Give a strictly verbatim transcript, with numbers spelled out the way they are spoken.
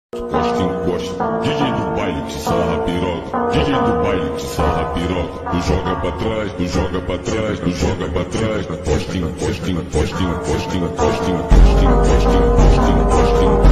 Costa em costa, D J do baile que sarra piroca, D J do baile que sarra piroca. Tu joga pra trás, tu joga pra trás, tu joga pra trás. Costa em costa, costa em costa, costa em costa, costa em costa, costa em costa.